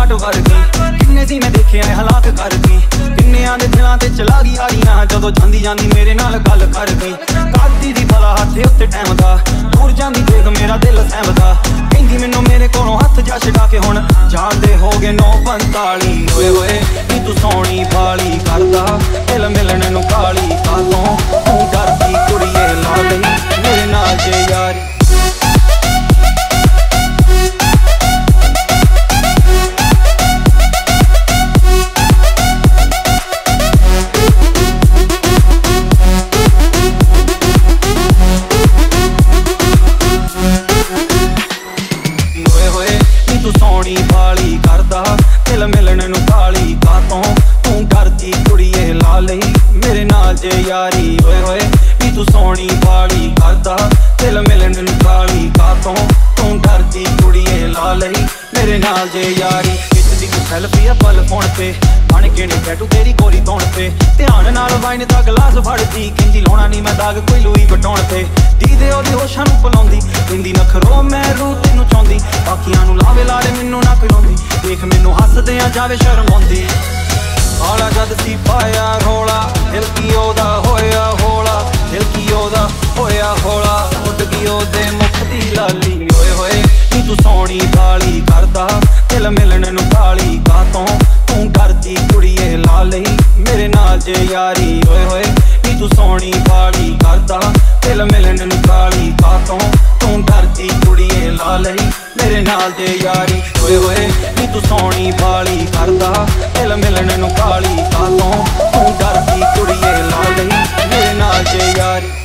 घट वर्गी किन्ने सी मैं देखे हलाक कर गई किन्नियां दे दिलां ते चला गई यारियां जदों जांदी जांदी मेरे नाल गल कर गई कादी दी भला हाथे उत्ते टाइम दा दूर जांदी देख मेरा दिल सहमदा कहंदी मैनू मेरे कोलों हथ जा छड़ा के हुण जांदे हो गए 9:45 ओए ओए नी तू सोहणी भाली करदा दिल मिलण नू काली कातों तू डरदी कुड़िए ला लई मेरे नाल जे यारी भाली करदा दिल मिलण नू काली कातों तू डरदी कुड़िए ला लई मेरे नाल जे यारी ओए होए नी तू सोहणी भाली करदा दिल मिलण नू काली कातों तू डरदी कुड़िए ला लई मेरे नाल जे यारी खिचदी तू सैल्फी आ पल फोन पे बन के नी टैटू तेरी गोरी तौण पे ध्यान नाल वाइन दा गिलास फड़दी कहंदी लाउणा नी मैं दाग कोई लूई बटौण पे दीदे ओदी होशां नू पलाउंदी कहंदी नखरो मैं रू तैनू चाहुंदी बाकियां नू लावे लारे मैनू ना खिलाउंदी देख मैनू हसदियां जावे शर्म आउंदी आला जद सी पाया रोला दिल की ओदा होया होला दिल की ओदा होया होला उड गई ओदे मुख दी लाली ओए होए नी तू सोहणी भाली करदा दिल मिलण नू काली कातों तू डरदी कुड़िए ला लई मेरे नाल जे यारी ओए होए नी तू सोहणी भाली करदा दिल मिलण नू काली कातों तू डरदी कुड़िए ला लई मेरे नाल जे यारी ओए होए नी तू सोहणी भाली करदा दिल मिलण नू काली कातों तू डरदी कुड़िए ला लई मेरे नाल जे यारी।